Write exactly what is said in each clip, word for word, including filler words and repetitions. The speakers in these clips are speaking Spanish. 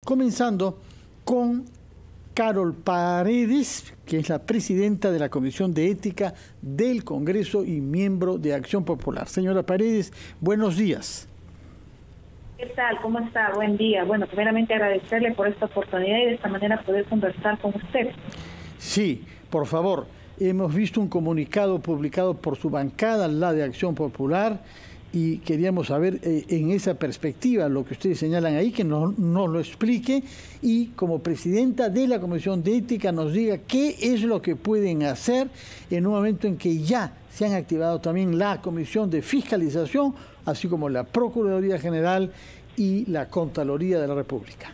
comenzando con Carol Paredes, que es la presidenta de la Comisión de Ética del Congreso y miembro de Acción Popular. Señora Paredes, buenos días. ¿Qué tal? ¿Cómo está? Buen día. Bueno, primeramente agradecerle por esta oportunidad y de esta manera poder conversar con usted. Sí, por favor. Hemos visto un comunicado publicado por su bancada, la de Acción Popular, y queríamos saber eh, en esa perspectiva lo que ustedes señalan ahí, que nos, nos lo explique, y como presidenta de la Comisión de Ética nos diga qué es lo que pueden hacer en un momento en que ya se han activado también la Comisión de Fiscalización, así como la Procuraduría General y la Contraloría de la República.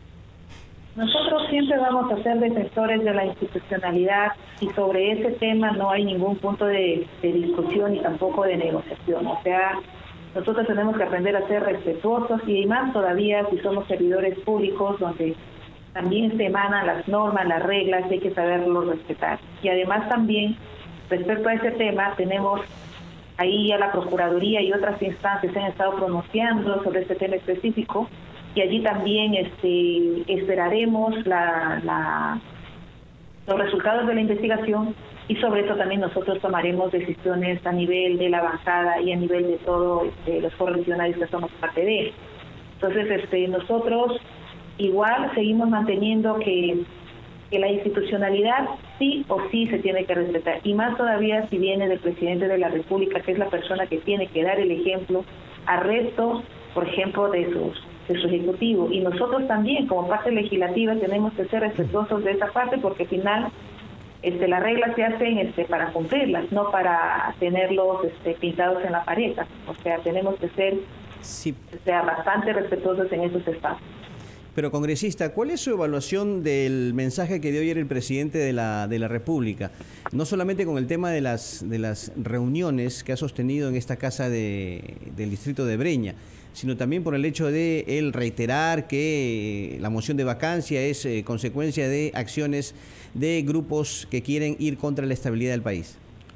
Nosotros siempre vamos a ser defensores de la institucionalidad y sobre ese tema no hay ningún punto de, de discusión ni tampoco de negociación. O sea, nosotros tenemos que aprender a ser respetuosos y más todavía si somos servidores públicos donde también se emanan las normas, las reglas, hay que saberlos respetar. Y además también, respecto a ese tema, tenemos ahí ya la Procuraduría y otras instancias se han estado pronunciando sobre este tema específico. Y allí también este, esperaremos la, la, los resultados de la investigación y sobre eso también nosotros tomaremos decisiones a nivel de la bancada y a nivel de todos este, los correligionarios que somos parte de él. Entonces este, nosotros igual seguimos manteniendo que, que la institucionalidad sí o sí se tiene que respetar y más todavía si viene del presidente de la República, que es la persona que tiene que dar el ejemplo al resto, por ejemplo, de sus de su ejecutivo, y nosotros también como parte legislativa tenemos que ser respetuosos de esa parte porque al final este, las reglas se hacen este, para cumplirlas, no para tenerlos este, pintados en la pared. O sea, tenemos que ser sí. o sea, bastante respetuosos en esos espacios. Pero, congresista, ¿cuál es su evaluación del mensaje que dio ayer el presidente de la, de la República? No solamente con el tema de las, de las reuniones que ha sostenido en esta casa de, del distrito de Breña, sino también por el hecho de él reiterar que la moción de vacancia es eh, consecuencia de acciones de grupos que quieren ir contra la estabilidad del país.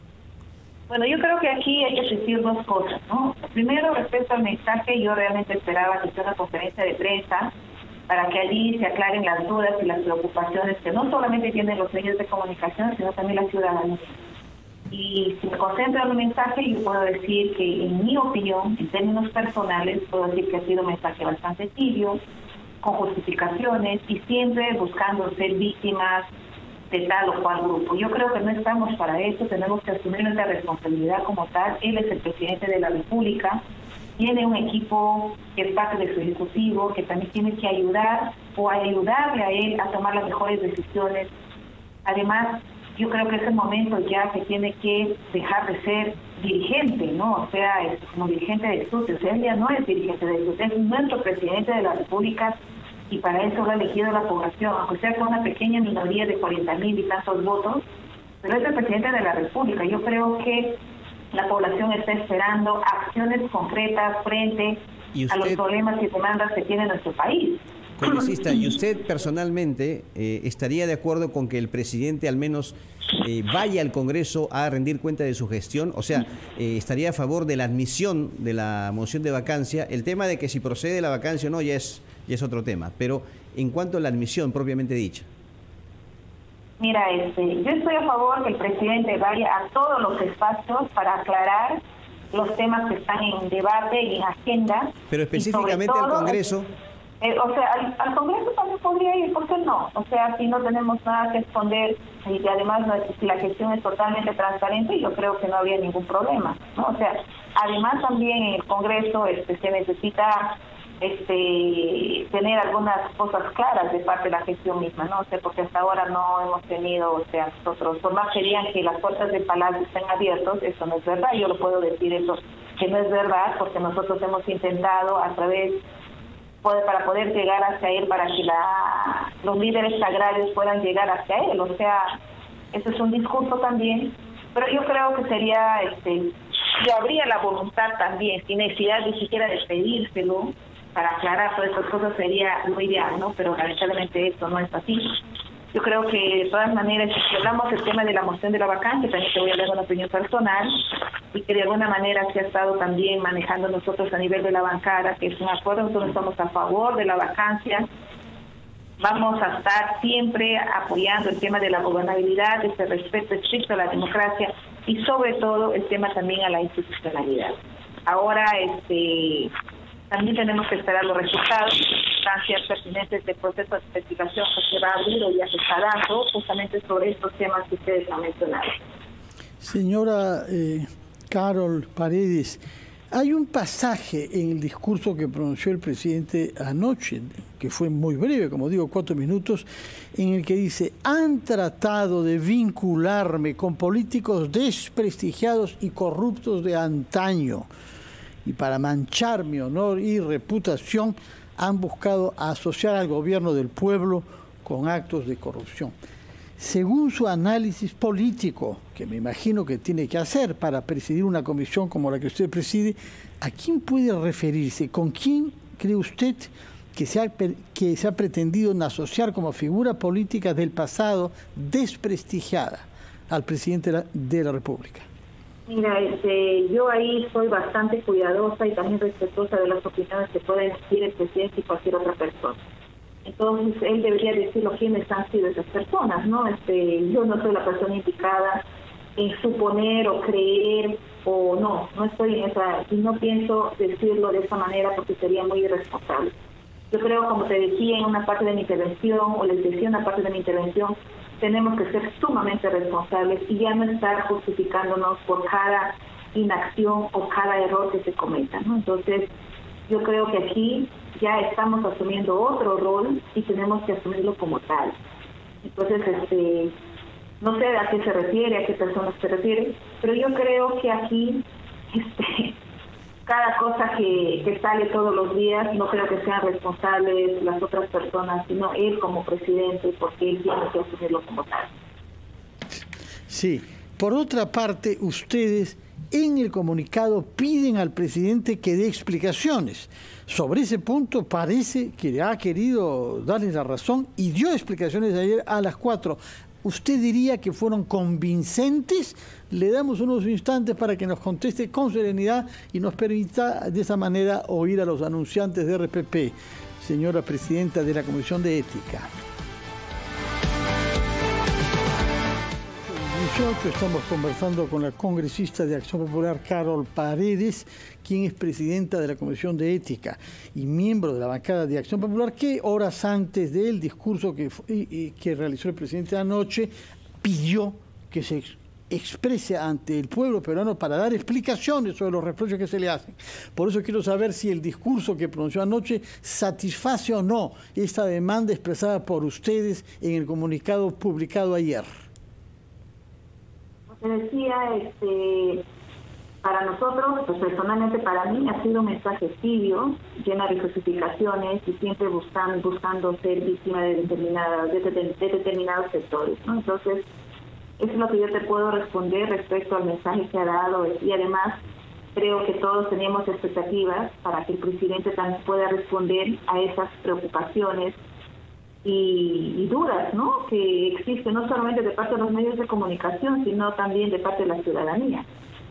Bueno, yo creo que aquí hay que decir dos cosas, ¿no? Primero, respecto al mensaje, yo realmente esperaba que sea una conferencia de prensa para que allí se aclaren las dudas y las preocupaciones que no solamente tienen los medios de comunicación, sino también la ciudadanía. Y si me concentro en el mensaje, yo puedo decir que, en mi opinión, en términos personales, puedo decir que ha sido un mensaje bastante tibio, con justificaciones y siempre buscando ser víctimas de tal o cual grupo. Yo creo que no estamos para eso, tenemos que asumir nuestra responsabilidad como tal. Él es el presidente de la República, tiene un equipo que es parte de su ejecutivo, que también tiene que ayudar o ayudarle a él a tomar las mejores decisiones. Además, yo creo que es el momento ya que tiene que dejar de ser dirigente, ¿no? O sea, es como dirigente de SUTE. O sea, él ya no es dirigente de SUTE, es nuestro presidente de la República y para eso lo ha elegido la población, aunque sea con una pequeña minoría de cuarenta mil y tantos votos, pero es el presidente de la República. Yo creo que la población está esperando acciones concretas frente ¿Y usted, a los problemas y demandas que tiene nuestro país. Congresista, ¿y usted personalmente eh, estaría de acuerdo con que el presidente al menos eh, vaya al Congreso a rendir cuenta de su gestión? O sea, eh, ¿estaría a favor de la admisión de la moción de vacancia? El tema de que si procede la vacancia o no ya es, ya es otro tema, pero en cuanto a la admisión propiamente dicha. Mira, este, yo estoy a favor que el presidente vaya a todos los espacios para aclarar los temas que están en debate y en agenda. Pero específicamente todo, al Congreso... Eh, o sea, al, al Congreso también podría ir, ¿por qué no? O sea, si no tenemos nada que esconder y además si la gestión es totalmente transparente, yo creo que no habría ningún problema, ¿no? O sea, además también en el Congreso este, se necesita este tener algunas cosas claras de parte de la gestión misma, ¿no? O sea, porque hasta ahora no hemos tenido, o sea, nosotros, por más que digan que las puertas del Palacio estén abiertas, eso no es verdad, yo lo puedo decir eso, que no es verdad, porque nosotros hemos intentado a través para poder llegar hacia él, para que la, los líderes agrarios puedan llegar hacia él. O sea, eso es un discurso también, pero yo creo que sería, este, si habría la voluntad también, sin necesidad ni siquiera de pedírselo, para aclarar todas estas cosas sería lo ideal, ¿no? Pero lamentablemente esto no es así. Yo creo que de todas maneras, si hablamos del tema de la moción de la vacancia, también te voy a dar una opinión personal, y que de alguna manera se ha estado también manejando nosotros a nivel de la bancada, que es un acuerdo, nosotros estamos a favor de la vacancia, Vamos a estar siempre apoyando el tema de la gobernabilidad, este respeto estricto a la democracia y sobre todo el tema también a la institucionalidad. Ahora este también tenemos que esperar los resultados, instancias pertinentes del proceso de investigación que se va a abrir o ya se está dando justamente sobre estos temas que ustedes han mencionado. Señora eh, Carol Paredes, hay un pasaje en el discurso que pronunció el presidente anoche, que fue muy breve, como digo, cuatro minutos, en el que dice: han tratado de vincularme con políticos desprestigiados y corruptos de antaño, y para manchar mi honor y reputación han buscado asociar al gobierno del pueblo con actos de corrupción. Según su análisis político, que me imagino que tiene que hacer para presidir una comisión como la que usted preside, ¿a quién puede referirse? ¿Con quién cree usted que se ha, que se ha pretendido asociar como figura política del pasado desprestigiada al presidente de la, de la República? Mira, este, yo ahí soy bastante cuidadosa y también respetuosa de las opiniones que pueden decir el presidente y cualquier otra persona. Entonces, él debería decirlo quiénes han sido esas personas, ¿no? Este, yo no soy la persona indicada en suponer o creer, o no, no estoy en esa, y no pienso decirlo de esa manera porque sería muy irresponsable. Yo creo, como te decía en una parte de mi intervención, o les decía en una parte de mi intervención, tenemos que ser sumamente responsables y ya no estar justificándonos por cada inacción o cada error que se cometa, ¿no? Entonces, yo creo que aquí ya estamos asumiendo otro rol y tenemos que asumirlo como tal. Entonces, este, no sé a qué se refiere, a qué personas se refiere, pero yo creo que aquí este, cada cosa que, que sale todos los días, no creo que sean responsables las otras personas, sino él como presidente, porque él tiene que asumirlo como tal. Sí. Por otra parte, ustedes en el comunicado piden al presidente que dé explicaciones. Sobre ese punto parece que ha querido darles la razón y dio explicaciones ayer a las cuatro. ¿Usted diría que fueron convincentes? Le damos unos instantes para que nos conteste con serenidad y nos permita de esa manera oír a los anunciantes de R P P. Señora Presidenta de la Comisión de Ética. Estamos conversando con la congresista de Acción Popular, Carol Paredes, quien es presidenta de la Comisión de Ética y miembro de la bancada de Acción Popular, que horas antes del discurso que, que realizó el presidente anoche, pidió que se exprese ante el pueblo peruano para dar explicaciones sobre los reproches que se le hacen. Por eso quiero saber si el discurso que pronunció anoche satisface o no esta demanda expresada por ustedes en el comunicado publicado ayer. Decía, este, para nosotros, pues personalmente para mí ha sido un mensaje tibio, lleno de justificaciones y siempre buscan, buscando ser víctima de determinadas, de, de, de determinados sectores, ¿no? Entonces, eso es lo que yo te puedo responder respecto al mensaje que ha dado, y además creo que todos teníamos expectativas para que el presidente también pueda responder a esas preocupaciones Y, y dudas, ¿no?, que existen no solamente de parte de los medios de comunicación, sino también de parte de la ciudadanía.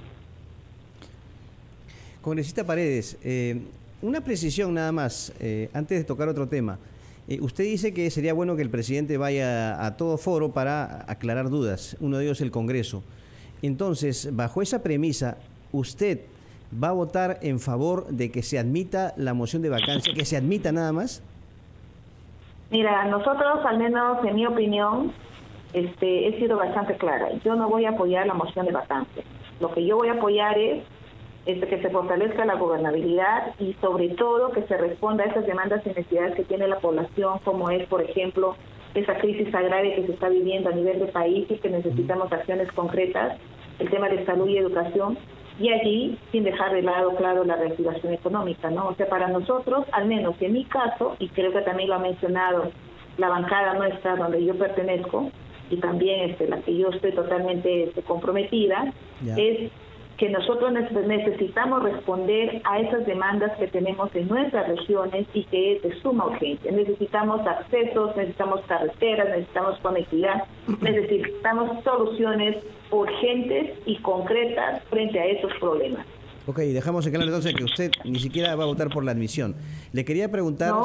Congresista Paredes, eh, una precisión nada más, eh, antes de tocar otro tema. Eh, usted dice que sería bueno que el presidente vaya a todo foro para aclarar dudas, uno de ellos el Congreso. Entonces, bajo esa premisa, ¿usted va a votar en favor de que se admita la moción de vacancia, que se admita nada más? Mira, nosotros, al menos en mi opinión, este, he sido bastante clara. Yo no voy a apoyar la moción de vacancia. Lo que yo voy a apoyar es este, que se fortalezca la gobernabilidad y sobre todo que se responda a esas demandas y necesidades que tiene la población, como es, por ejemplo, esa crisis agraria que se está viviendo a nivel de país y que necesitamos acciones concretas, el tema de salud y educación, y allí sin dejar de lado, claro, la reactivación económica, ¿no? O sea, para nosotros, al menos en mi caso, y creo que también lo ha mencionado la bancada nuestra donde yo pertenezco, y también este, la que yo estoy totalmente este, comprometida, yeah. es que nosotros necesitamos responder a esas demandas que tenemos en nuestras regiones y que es de suma urgencia. Necesitamos accesos, necesitamos carreteras, necesitamos conectividad, necesitamos soluciones urgentes y concretas frente a esos problemas. Ok, dejamos en claro entonces que usted ni siquiera va a votar por la admisión. Le quería preguntar... No,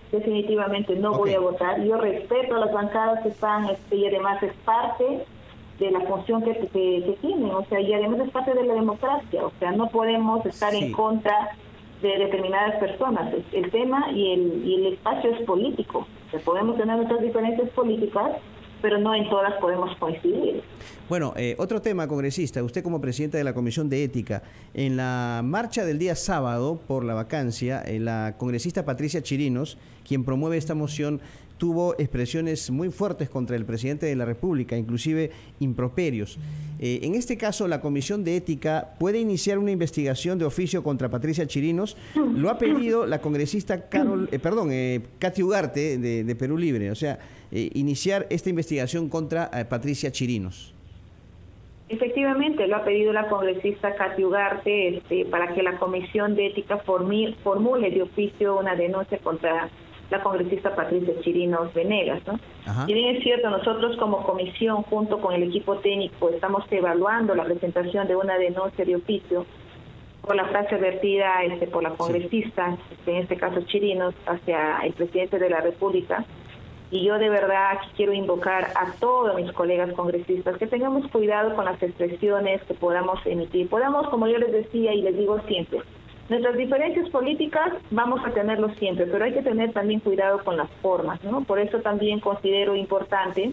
definitivamente no Okay. voy a votar. Yo respeto a las bancadas que están, este, y además es parte de la función que, que, que tienen, o sea, y además es parte de la democracia, o sea, no podemos estar Sí. en contra de determinadas personas. El, el tema y el, y el espacio es político, o sea, podemos tener nuestras diferencias políticas, pero no en todas podemos coincidir. Bueno, eh, otro tema, congresista, usted como presidenta de la Comisión de Ética, en la marcha del día sábado por la vacancia, eh, la congresista Patricia Chirinos, quien promueve esta moción, tuvo expresiones muy fuertes contra el presidente de la República, inclusive improperios. Eh, en este caso, la Comisión de Ética puede iniciar una investigación de oficio contra Patricia Chirinos. Lo ha pedido la congresista Carol, eh, perdón, eh, Katy Ugarte de, de Perú Libre, o sea, eh, iniciar esta investigación contra eh, Patricia Chirinos. Efectivamente, lo ha pedido la congresista Katy Ugarte este, para que la Comisión de Ética formir, formule de oficio una denuncia contra la congresista Patricia Chirinos Venegas, ¿no? Ajá. Y bien es cierto, nosotros como comisión, junto con el equipo técnico, estamos evaluando la presentación de una denuncia de oficio por la frase vertida este, por la congresista, sí. este, en este caso Chirinos, hacia el presidente de la República. Y yo de verdad quiero invocar a todos mis colegas congresistas que tengamos cuidado con las expresiones que podamos emitir. Podamos, como yo les decía y les digo siempre, nuestras diferencias políticas vamos a tenerlos siempre, pero hay que tener también cuidado con las formas, ¿no? Por eso también considero importante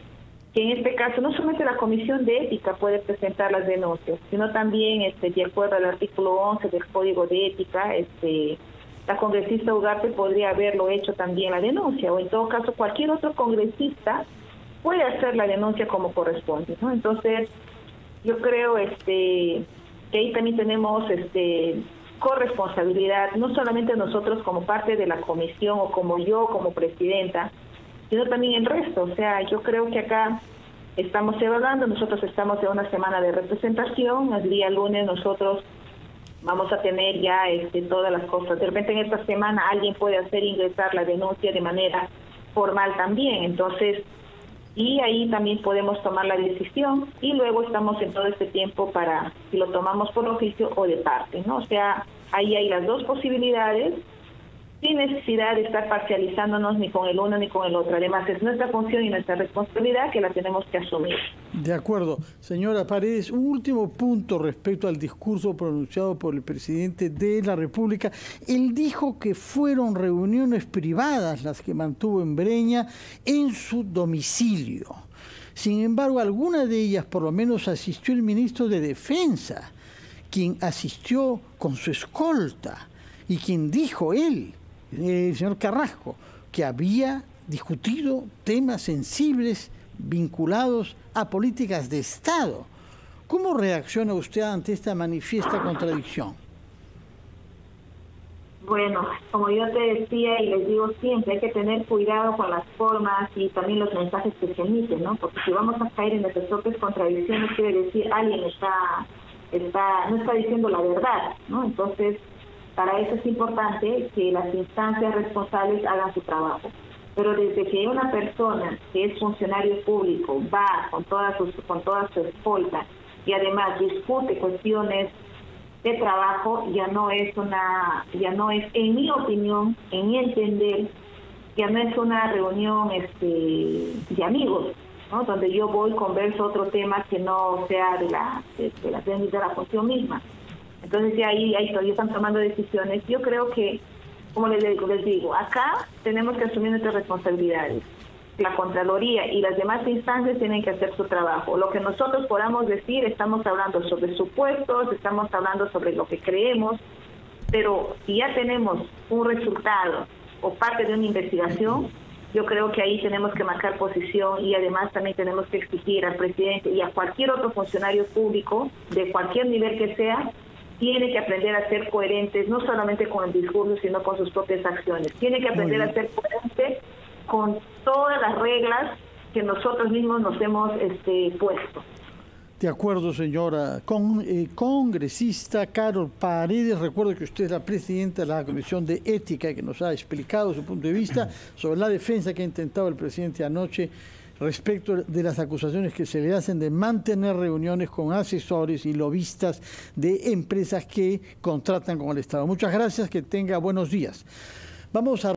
que en este caso no solamente la Comisión de Ética puede presentar las denuncias, sino también, este, de acuerdo al artículo once del Código de Ética, este, la congresista Ugarte podría haberlo hecho también la denuncia, o en todo caso cualquier otro congresista puede hacer la denuncia como corresponde, ¿no? Entonces, yo creo este que ahí también tenemos este corresponsabilidad, no solamente nosotros como parte de la comisión o como yo como presidenta, sino también el resto. O sea, yo creo que acá estamos evaluando, nosotros estamos en una semana de representación, el día lunes nosotros vamos a tener ya este, todas las cosas. De repente en esta semana alguien puede hacer ingresar la denuncia de manera formal también, entonces, y ahí también podemos tomar la decisión y luego estamos en todo este tiempo para si lo tomamos por oficio o de parte, ¿no? O sea, ahí hay las dos posibilidades sin necesidad de estar parcializándonos ni con el uno ni con el otro. Además, es nuestra función y nuestra responsabilidad que la tenemos que asumir. De acuerdo. Señora Paredes, un último punto respecto al discurso pronunciado por el presidente de la República. Él dijo que fueron reuniones privadas las que mantuvo en Breña en su domicilio. Sin embargo, alguna de ellas, por lo menos, asistió el ministro de Defensa, quien asistió con su escolta y quien dijo él, el señor Carrasco, que había discutido temas sensibles vinculados a políticas de Estado. ¿Cómo reacciona usted ante esta manifiesta contradicción? Bueno, como yo te decía y les digo siempre, hay que tener cuidado con las formas y también los mensajes que se emiten, ¿no? Porque si vamos a caer en nuestras propias contradicciones, quiere decir alguien está, está, no está diciendo la verdad, ¿no? Entonces, para eso es importante que las instancias responsables hagan su trabajo. Pero desde que una persona que es funcionario público va con toda su, con toda su escolta y además discute cuestiones de trabajo, ya no es una, ya no es, en mi opinión, en mi entender, ya no es una reunión este, de amigos, ¿no? Donde yo voy converso otro tema que no sea de la, de, de la, de la función misma. Entonces ya ahí, ahí todavía están tomando decisiones. Yo creo que, como les digo, les digo, acá tenemos que asumir nuestras responsabilidades. La Contraloría y las demás instancias tienen que hacer su trabajo. Lo que nosotros podamos decir, estamos hablando sobre supuestos, estamos hablando sobre lo que creemos, pero si ya tenemos un resultado o parte de una investigación, yo creo que ahí tenemos que marcar posición y además también tenemos que exigir al presidente y a cualquier otro funcionario público, de cualquier nivel que sea, tiene que aprender a ser coherentes, no solamente con el discurso, sino con sus propias acciones. Tiene que aprender a ser coherente con todas las reglas que nosotros mismos nos hemos este, puesto. De acuerdo, señora. Con, eh, congresista Carol Paredes, recuerdo que usted es la presidenta de la Comisión de Ética, que nos ha explicado su punto de vista sobre la defensa que ha intentado el presidente anoche respecto de las acusaciones que se le hacen de mantener reuniones con asesores y lobistas de empresas que contratan con el Estado. Muchas gracias, que tenga buenos días. Vamos a